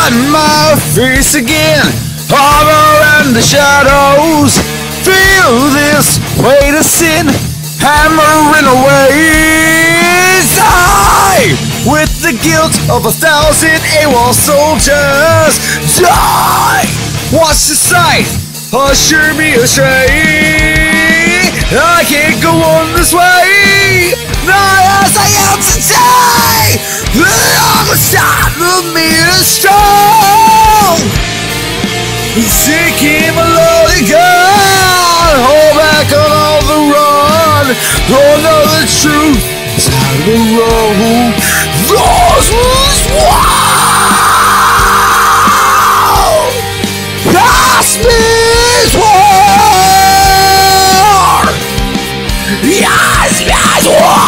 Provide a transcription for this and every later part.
on my face again, armor and the shadows. Feel this weight of sin hammering away. Die with the guilt of 1,000 AWOL soldiers. Die! Watch the sight, usher me astray. I can't go on this way, not as I am today. The side of me is strong. Seeking my lonely God, hold back on all the run. Don't know the truth is out of the road. Those was wild. Cosmic war. Yes, war.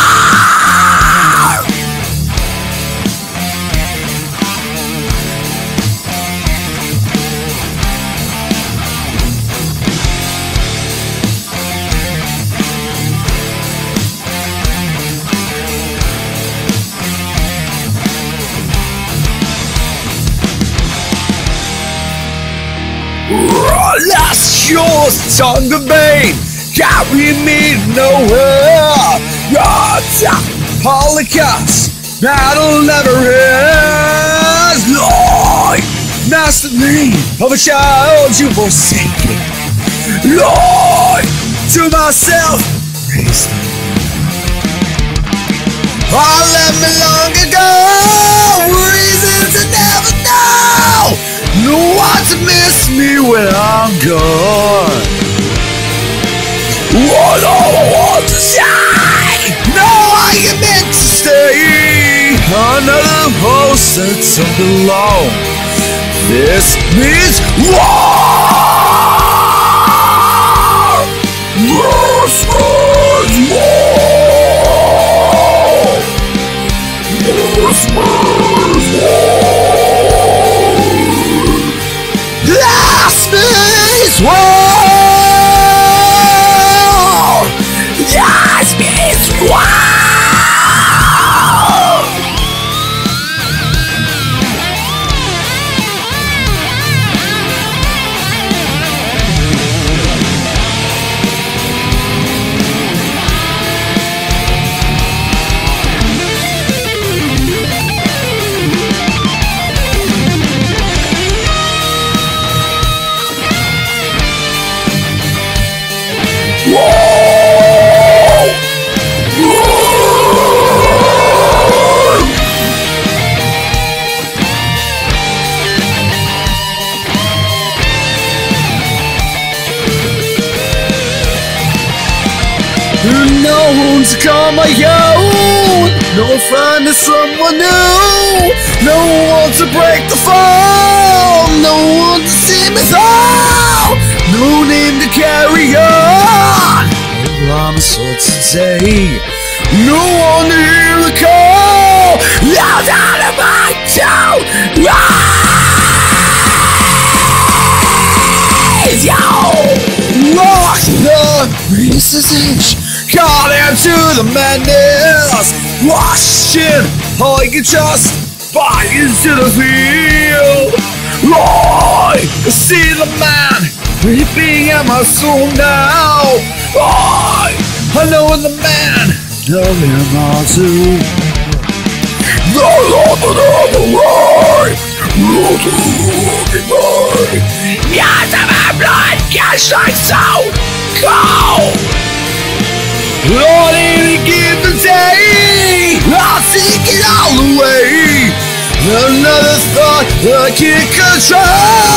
Last yours, tongue of bane, carry me nowhere. Your Holocaust, battle never ends. Lord, master name of a child you forsaken. Lord, to myself, raise them. I left me long ago, reason to never know. No one to miss me when I'm gone. What all I want to say? No, I am meant to stay. Another host that's alone. This means war. This means war. This means war. Last means war. Last means war. No one to call my own, no finding someone new, no one to break the fall, no one to see me through, no name to carry on. I'm so today, no one to hear the call. Loud out of my town, rise, yo, rock the resistance. Call into the madness, washing all you can trust, buy into the field. Lord, I see the man reaping at my soul now. Lord, I know the man, love him all too. The Lord of the way, Lord of the way. Yes, my blood, yes, I so go. Lord, any given day, I'll take it all away. Another thought I can't control.